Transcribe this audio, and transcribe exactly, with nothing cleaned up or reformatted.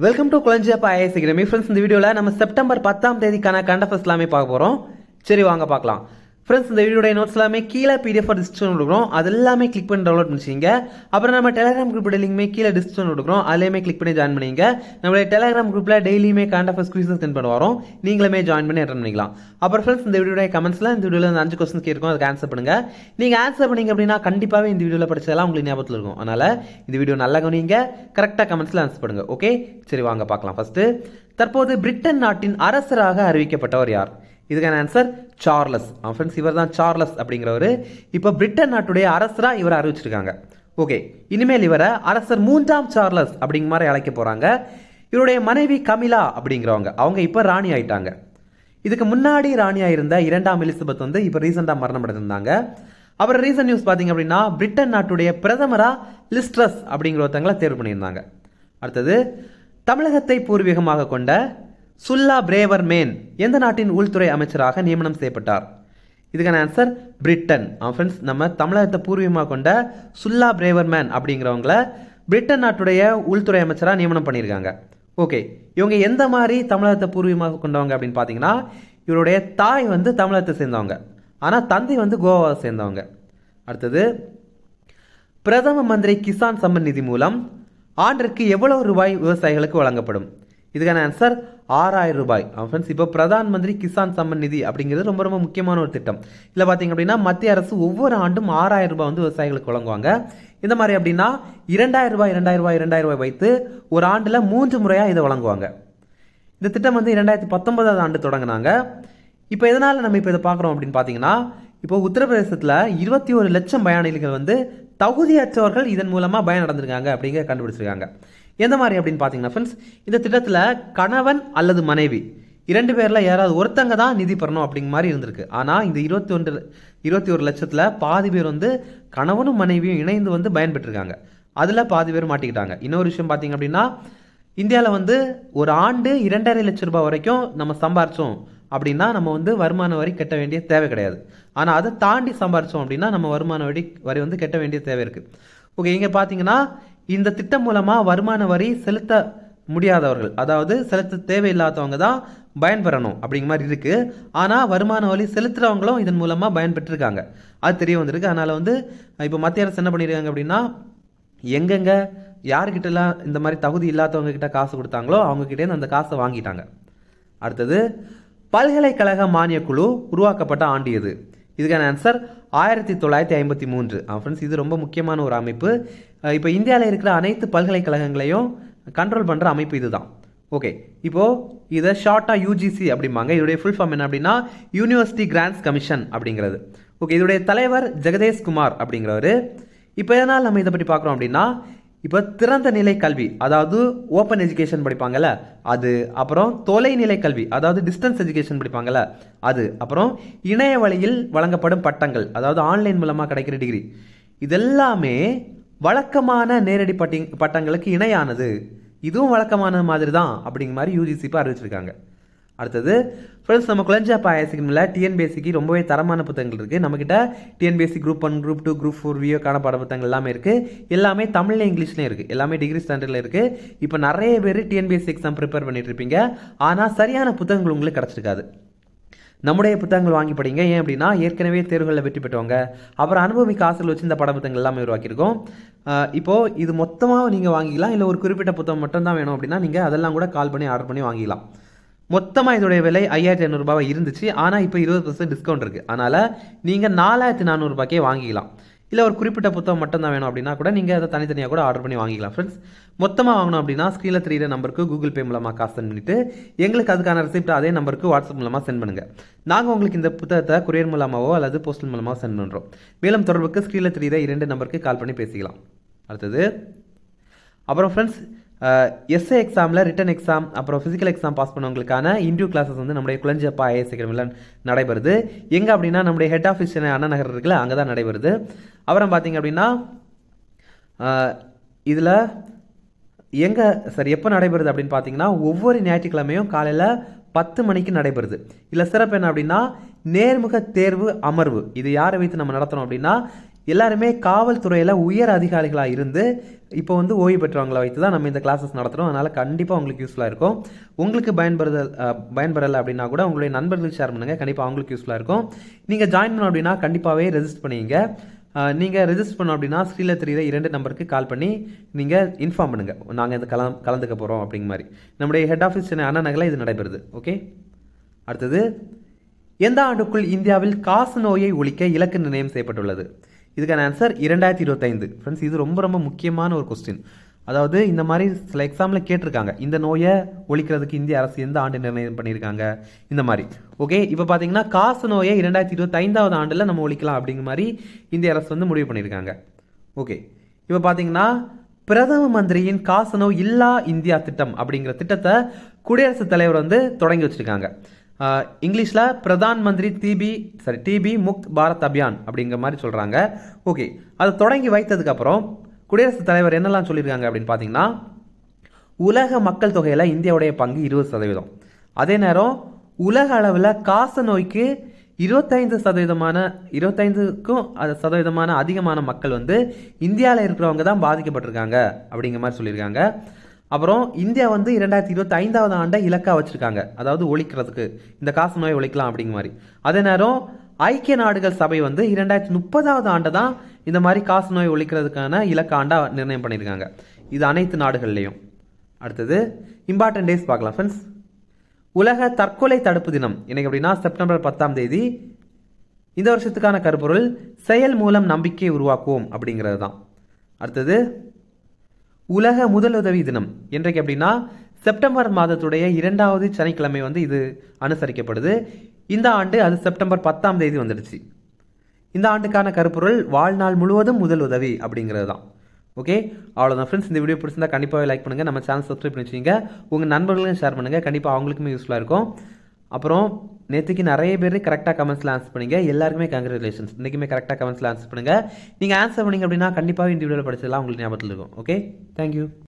Welcome to Kulanjiyappa IAS academy. Friends, இந்த வீடியோவில் நம்ம செப்டம்பர் பத்தாம் தேதிக்கான கரண்ட் அஃபேர்ஸ் எல்லாமே பார்க்க போகிறோம். சரி, வாங்க பார்க்கலாம். ஃப்ரெண்ட்ஸ், இந்த வீடியோடைய நோட்ஸ் எல்லாமே கீழே பிடிஎஃப் டிஸ்கிரிப்ஷன் கொடுக்குறோம். அது எல்லாமே கிளிக் பண்ணி டவுன்லோட் பண்ணிச்சிங்க. அப்புறம் நம்ம டெலிகிராம் குரூப் லிங்க்மே கீழே டிஸ்கிரிப்ஷன் கொடுக்குறோம். அதுலேயுமே கிளிக் பண்ணி ஜாயின் பண்ணிங்க. நம்மளுடைய டெலிகிராம் குரூப்பில் டெய்லியுமே கரண்ட் அஃபேர்ஸ் குவிஸஸ் சென்ட் பண்ண வரோம். நீங்களுமே ஜாயின் பண்ணி அட்டன் பண்ணிக்கலாம். அப்புறம் ஃப்ரெண்ட்ஸ், இந்த வீடியோடைய கமெண்ட்ஸில் இந்த வீடியோவில் இந்த அஞ்சு கொஸ்டின் கேட்கும், அதுக்கு ஆன்சர் பண்ணுங்க. நீங்கள் ஆன்சர் பண்ணீங்க அப்படின்னா கண்டிப்பாகவே இந்த வீடியோவில் படிச்சதெல்லாம் உங்களுக்கு ஞாபகத்தில் இருக்கும். அதனால் இந்த வீடியோ நல்லா கவனிங்க, கரெக்டாக கமெண்ட்ஸில் ஆன்சர் பண்ணுங்க. ஓகே, சரி வாங்க பார்க்கலாம். ஃபர்ஸ்ட், தற்போது பிரிட்டன் நாட்டின் அரசராக அறிவிக்கப்பட்டவர் யார்? இதுக்கான ஆன்சர் சார்லஸ். ஃப்ரெண்ட்ஸ், இவர் தான் சார்லஸ் அப்படிங்கிறவர். இப்போ பிரிட்டன் நாட்டுடைய அரசராக இவரை அறிவிச்சிருக்காங்க. ஓகே, இனிமேல் இவரை அரசர் மூன்றாம் சார்லஸ் அப்படிங்கிற மாதிரி அழைக்க போறாங்க. இவருடைய மனைவி கமிலா அப்படிங்கிறவங்க, அவங்க இப்போ ராணி ஆயிட்டாங்க. இதுக்கு முன்னாடி ராணியா இருந்த இரண்டாம் எலிசபெத் வந்து இப்போ ரீசெண்டாக மரணம் அடைந்திருந்தாங்க. அப்புறம் ரீசன்ட் நியூஸ் பார்த்தீங்க அப்படின்னா பிரிட்டன் நாட்டுடைய பிரதமரா லிஸ்ட்ரஸ் அப்படிங்கிற ஒருத்தங்களை தேர்வு பண்ணியிருந்தாங்க. அடுத்தது, தமிழகத்தை பூர்வீகமாக கொண்ட சுல்லா பிரேவர் மேன் எந்த நாட்டின் உள்துறை அமைச்சராக நியமனம் செய்யப்பட்டார்? இதுக்கான ஆன்சர் பிரிட்டன். ஃப்ரெண்ட்ஸ், நம்ம தமிழகத்தை பூர்வீகமாக கொண்ட சுல்லா பிரேவர் மேன் அப்படிங்கிறவங்கள பிரிட்டன் நாட்டுடைய உள்துறை அமைச்சராக நியமனம் பண்ணியிருக்காங்க. ஓகே, இவங்க எந்த மாதிரி தமிழகத்தை பூர்வீகமாக கொண்டவங்க அப்படின்னு பார்த்தீங்கன்னா, இவருடைய தாய் வந்து தமிழகத்தை சேர்ந்தவங்க, ஆனால் தந்தை வந்து கோவாவை சேர்ந்தவங்க. அடுத்தது, பிரதம மந்திரி கிசான் சம்மன் நிதி மூலம் ஆண்டிற்கு எவ்வளவு ரூபாய் விவசாயிகளுக்கு வழங்கப்படும்? இதுக்கான ஆன்சர் ஆறாயிரம் ரூபாய். ஃப்ரெண்ட்ஸ், இப்போ பிரதான் மந்திரி கிசான் சம்மன் நிதி அப்படிங்கிறது ரொம்ப ரொம்ப முக்கியமான ஒரு திட்டம். இதில் பார்த்தீங்க அப்படின்னா மத்திய அரசு ஒவ்வொரு ஆண்டும் ஆறாயிரம் ரூபாய் வந்து விவசாயிகளுக்கு வழங்குவாங்க. இந்த மாதிரி அப்படின்னா இரண்டாயிரம் ரூபாய் இரண்டாயிரம் ரூபாய் இரண்டாயிரம் ரூபாய் வைத்து ஒரு ஆண்டில் மூன்று முறையாக இதை வழங்குவாங்க. இந்த திட்டம் வந்து இரண்டாயிரத்தி பத்தொன்பதாவது ஆண்டு தொடங்கினாங்க. இப்போ எதனால் நம்ம இப்போ இதை பார்க்குறோம் அப்படின்னு பார்த்தீங்கன்னா, இப்போ உத்தரப்பிரதேசத்தில் இருபத்தி ஒரு லட்சம் பயனாளிகள் வந்து தகுதியற்றவர்கள் இதன் மூலமாக பயனடைந்திருக்காங்க அப்படிங்கிற கண்டுபிடிச்சிருக்காங்க. எந்த மாதிரி அப்படின்னு பார்த்தீங்கன்னா ஃப்ரெண்ட்ஸ், இந்த திட்டத்தில் கணவன் அல்லது மனைவி இரண்டு பேரில் யாராவது ஒருத்தங்க தான் நிதி பெறணும் அப்படிங்கிற மாதிரி இருந்திருக்கு. ஆனால் இந்த இருபத்தி ஒன்று இருபத்தி ஒரு லட்சத்தில் பாதி பேர் வந்து கணவனும் மனைவியும் இணைந்து வந்து பயன்பெற்றிருக்காங்க. அதில் பாதி பேர் மாட்டிக்கிட்டாங்க. இன்னொரு விஷயம் பார்த்தீங்க அப்படின்னா, இந்தியாவில் வந்து ஒரு ஆண்டு இரண்டரை லட்சம் ரூபாய் வரைக்கும் நம்ம சம்பாரிச்சோம் அப்படின்னா நம்ம வந்து வருமான வரி கட்ட வேண்டிய தேவை கிடையாது. ஆனால் அதை தாண்டி சம்பாரிச்சோம் அப்படின்னா நம்ம வருமான வரி வரி வந்து கட்ட வேண்டிய தேவை இருக்கு. ஓகே, இங்கே பார்த்தீங்கன்னா இந்த திட்டம் மூலமாக வருமான வரி செலுத்த முடியாதவர்கள், அதாவது செலுத்த தேவையில்லாதவங்க தான் பயன்பெறணும் அப்படிங்கிற மாதிரி இருக்கு. ஆனால் வருமான வரி செலுத்துறவங்களும் இதன் மூலமாக பயன்பெற்றிருக்காங்க, அது தெரிய வந்திருக்கு. அதனால வந்து இப்போ மத்திய அரசு என்ன பண்ணியிருக்காங்க அப்படின்னா, எங்கெங்க யாருக்கிட்டலாம் இந்த மாதிரி தகுதி இல்லாதவங்க கிட்ட காசு கொடுத்தாங்களோ அவங்க கிட்டே அந்த காசை வாங்கிட்டாங்க. அடுத்தது, பல்கலைக்கழக மானிய குழு உருவாக்கப்பட்ட ஆண்டு எது? இதுக்கான ஆன்சர் ஆயிரத்தி தொள்ளாயிரத்தி ஐம்பத்தி மூன்று. ஃப்ரெண்ட்ஸ், இது ரொம்ப முக்கியமான ஒரு அமைப்பு. இப்போ இந்தியாவில் இருக்கிற அனைத்து பல்கலைக்கழகங்களையும் கண்ட்ரோல் பண்ணுற அமைப்பு இதுதான். ஓகே, இப்போ இதை ஷார்ட்டாக யூஜிசி அப்படிம்பாங்க. இதோடைய ஃபுல் ஃபார்ம் என்ன அப்படின்னா யூனிவர்சிட்டி கிராண்ட்ஸ் கமிஷன் அப்படிங்கிறது. ஓகே, இதோடைய தலைவர் ஜெகதேஷ் குமார் அப்படிங்கிறவர். இப்போ எதனால் நம்ம இதை பற்றி பார்க்குறோம் அப்படின்னா, இப்போ திறந்த நிலை கல்வி, அதாவது ஓப்பன் எஜுகேஷன் படிப்பாங்கல்ல அது, அப்புறம் தொலைநிலை கல்வி, அதாவது டிஸ்டன்ஸ் எஜுகேஷன் படிப்பாங்கல்ல அது, அப்புறம் இணைய வழியில் வழங்கப்படும் பட்டங்கள், அதாவது ஆன்லைன் மூலமாக கிடைக்கிற டிகிரி, இதெல்லாமே வழக்கமான நேரடி பட்டி பட்டங்களுக்கு இணையானது. இதுவும் வழக்கமான மாதிரி தான் அப்படிங்கிற மாதிரி யூஜிசி இப்போ அறிவிச்சிருக்காங்க. அடுத்தது ஃப்ரெண்ட்ஸ், நம்ம குளஞ்சியப்பா ஐஏஎஸ்ல டிஎன்பிஎஸ்சிக்கு ரொம்பவே தரமான புத்தகங்கள் இருக்குது. நம்மக்கிட்ட TNPSC group one, group two, group four வியோக்கான பாட புத்தகங்கள் எல்லாமே இருக்குது. எல்லாமே தமிழ்ல இங்கிலீஷ்லேயும் இருக்குது. எல்லாமே டிகிரி ஸ்டாண்டர்டில் இருக்குது. இப்போ நிறைய பேர் டிஎன்பிஎஸ்சி எக்ஸாம் ப்ரிப்பேர் பண்ணிட்டு இருப்பீங்க, ஆனால் சரியான புத்தகங்கள் உங்களுக்கு கிடச்சிருக்காது. நம்முடைய புத்தகங்கள் வாங்கி படிங்க. ஏன் அப்படின்னா ஏற்கனவே தேர்வுகளில் வெற்றி பெற்றவங்க, அப்புறம் அனுபவிக்க ஆசிரியர் வச்சு இந்த பட புத்தகங்கள் எல்லாமே உருவாக்கியிருக்கோம். இப்போது இது மொத்தமாக நீங்கள் வாங்கிக்கலாம், இல்லை ஒரு குறிப்பிட்ட புத்தகம் மட்டும் தான் வேணும் அப்படின்னா நீங்கள் அதெல்லாம் கூட கால் பண்ணி ஆர்டர் பண்ணி வாங்கிக்கலாம். மொத்தமாக இதோடைய விலை ஐயாயிரத்தி ஐநூறுரூபாவை இருந்துச்சு, ஆனால் இப்போ இருபது பர்சன்ட் டிஸ்கவுண்ட் இருக்குது. அதனால் நீங்கள் நாலாயிரத்தி நானூறுபாய்க்கே வாங்கிக்கலாம். இல்லை ஒரு குறிப்பிட்ட புத்தகம் மட்டும் தான் வேணும் அப்படின்னா கூட நீங்கள் அதை தனித்தனியாக கூட ஆர்டர் பண்ணி வாங்கிக்கலாம். ஃப்ரெண்ட்ஸ், மொத்தமாக வாங்கணும் அப்படின்னா ஸ்க்ரீனில் தெரியிற நம்பருக்கு கூகுள் பே மூலமாக காசு சென்ட் பண்ணிவிட்டு எங்களுக்கு அதுக்கான ரெசிப்ட் அதே நம்பருக்கு வாட்ஸ்அப் மூலமாக சென்ட் பண்ணுங்கள். நாங்கள் உங்களுக்கு இந்த புத்தகத்தை கொரியர் மூலமாகவோ அல்லது போஸ்டல் மூலமாக சென்ட் பண்ணுறோம். மேலும் தொடர்புக்கு ஸ்க்ரீனில் தெரியிற இரண்டு நம்பருக்கு கால் பண்ணி பேசிக்கலாம். அடுத்தது, அப்புறம் ஃப்ரெண்ட்ஸ், எஸ்ஏ எக்ஸாமில் ரிட்டன் எக்ஸாம் அப்புறம் ஃபிசிக்கல் எக்ஸாம் பாஸ் பண்ணவங்களுக்கான இன்டர்வியூ கிளாஸஸ் வந்து நம்முடைய குளஞ்சியப்பா ஐஏஎஸ் அகாடமியில் நடைபெறுது. எங்கே அப்படின்னா நம்முடைய ஹெட் ஆஃபீஸ் அண்ணா நகர் இருக்குல்ல, அங்கே தான் நடைபெறுது. அப்புறம் பார்த்தீங்க அப்படின்னா இதில் எங்கே சார் எப்போ நடைபெறுது அப்படின்னு பார்த்தீங்கன்னா ஒவ்வொரு ஞாயிற்றுக்கிழமையும் காலையில் பத்து மணிக்கு நடைபெறுது. இல்லை சிறப்பு என்ன அப்படின்னா நேர்முக தேர்வு அமர்வு. இது யாரை வைத்து நம்ம நடத்துகிறோம் அப்படின்னா எல்லாருமே காவல்துறையில் உயர் அதிகாரிகளாக இருந்து இப்போ வந்து ஓய்வு பெற்றவங்களை வைத்து தான் நம்ம இந்த கிளாஸஸ் நடத்துகிறோம். அதனால் கண்டிப்பாக உங்களுக்கு யூஸ்ஃபுல்லாக இருக்கும். உங்களுக்கு பயன்படுதல் பயன்படலை அப்படின்னா கூட உங்களுடைய நண்பர்களுக்கு ஷேர் பண்ணுங்கள், கண்டிப்பாக அவங்களுக்கு யூஸ்ஃபுல்லாக இருக்கும். நீங்கள் ஜாயின் பண்ணணும் அப்படின்னா கண்டிப்பாகவே ரெஜிஸ்டர் பண்ணிங்க. நீங்கள் ரெஜிஸ்டர் பண்ணோம் அப்படின்னா ஸ்க்ரீனில் தெரியுற இரண்டு நம்பருக்கு கால் பண்ணி நீங்கள் இன்ஃபார்ம் பண்ணுங்கள், நாங்கள் இந்த கல கலந்துக்க போகிறோம் அப்படிங்கிற மாதிரி. நம்முடைய ஹெட் ஆஃபீஸ் சென்னை அண்ணா நகரில் இது நடைபெறுது. ஓகே, அடுத்தது, எந்த ஆண்டுக்குள் இந்தியாவில் காச நோயை ஒழிக்க இலக்கு நிர்ணயம் செய்யப்பட்டுள்ளது? இதுக்கான ஆன்சர் இரண்டாயிரத்தி இருபத்தைந்து. ஃப்ரெண்ட்ஸ், இது ரொம்ப ரொம்ப முக்கியமான ஒரு கொஸ்டின். அதாவது இந்த மாதிரி சில எக்ஸாமில் கேட்டிருக்காங்க, இந்த நோயை ஒழிக்கிறதுக்கு இந்திய அரசு எந்த ஆண்டு நிர்ணயம் பண்ணியிருக்காங்க இந்த மாதிரி. ஓகே, இப்போ பார்த்தீங்கன்னா காச நோயை இரண்டாயிரத்தி இருபத்தைந்தாவது ஆண்டில் நம்ம ஒழிக்கலாம் அப்படிங்கிற மாதிரி இந்திய அரசு வந்து முடிவு பண்ணியிருக்காங்க. ஓகே, இப்போ பார்த்தீங்கன்னா பிரதம மந்திரியின் காச நோய் இல்லா இந்தியா திட்டம் அப்படிங்கிற திட்டத்தை குடியரசுத் தலைவர் வந்து தொடங்கி வச்சிருக்காங்க. இங்கிலீஷில் Pradhan Mantri TB sorry TB Mukt Bharat Abhiyan அப்படிங்கிற மாதிரி சொல்கிறாங்க. ஓகே, அதை தொடங்கி வைத்ததுக்கப்புறம் குடியரசுத் தலைவர் என்னெல்லாம் சொல்லியிருக்காங்க அப்படின்னு பார்த்தீங்கன்னா, உலக மக்கள் தொகையில் இந்தியாவுடைய பங்கு இருபது சதவீதம். அதே நேரம் உலக அளவில் காச நோய்க்கு இருபத்தைந்து சதவீதமான இருபத்தைந்துக்கும் சதவீதமான அதிகமான மக்கள் வந்து இந்தியாவில் இருக்கிறவங்க தான் பாதிக்கப்பட்டிருக்காங்க அப்படிங்கிற மாதிரி சொல்லியிருக்காங்க. அப்புறம் இந்தியா வந்து இரண்டாயிரத்தி இருபத்தி ஐந்தாவது ஆண்டை இலக்காக வச்சிருக்காங்க, அதாவது ஒழிக்கிறதுக்கு இந்த காச நோயை ஒழிக்கலாம் அப்படிங்கிற மாதிரி. அதே நேரம் ஐக்கிய நாடுகள் சபை வந்து இரண்டாயிரத்தி முப்பதாவது ஆண்டை தான் இந்த மாதிரி காச நோய் ஒழிக்கிறதுக்கான இலக்க ஆண்டா நிர்ணயம் பண்ணியிருக்காங்க. இது அனைத்து நாடுகள்லையும். அடுத்தது இம்பார்ட்டன்ட் டேஸ் பார்க்கலாம் ஃப்ரெண்ட்ஸ். உலக தற்கொலை தடுப்பு தினம் இன்னைக்கு அப்படின்னா செப்டம்பர் பத்தாம் தேதி. இந்த வருஷத்துக்கான கருப்பொருள் செயல் மூலம் நம்பிக்கை உருவாக்குவோம் அப்படிங்கிறது தான். அடுத்தது உலக முதலுதவி தினம் என்றைக்கு அப்படின்னா செப்டம்பர் மாதத்துடைய இரண்டாவது சனிக்கிழமை வந்து இது அனுசரிக்கப்படுது. இந்த ஆண்டு அது செப்டம்பர் பத்தாம் தேதி வந்துடுச்சு. இந்த ஆண்டுக்கான கருப்பொருள் வாழ்நாள் முழுவதும் முதல் உதவி அப்படிங்கிறது தான். ஓகே, அவ்வளோதான் ஃப்ரெண்ட்ஸ். இந்த வீடியோ பிடிச்சிருந்தா கண்டிப்பாக லைக் பண்ணுங்கள், நம்ம சேனல் சப்ஸ்கிரைப் பண்ணி வச்சுங்க, உங்கள் நண்பர்களும் ஷேர் பண்ணுங்கள், கண்டிப்பாக அவங்களுக்குமே யூஸ்ஃபுல்லாக இருக்கும். அப்புறம் நேற்றுக்கு நிறைய பேர் கரெக்டாக கமெண்ட்ஸில் ஆன்சர் பண்ணிங்க, எல்லாருக்குமே கங்க்ராச்சுலேஷன்ஸ். இன்றைக்குமே கரெக்டாக கமெண்ட்ஸில் ஆன்சர் பண்ணுங்கள். நீங்கள் ஆன்சர் பண்ணிங்க அப்படின்னா கண்டிப்பாக இந்த வீடியோவில் படிச்சதெல்லாம் உங்களுக்கு ஞாபகத்தில் இருக்கும். Okay, thank you.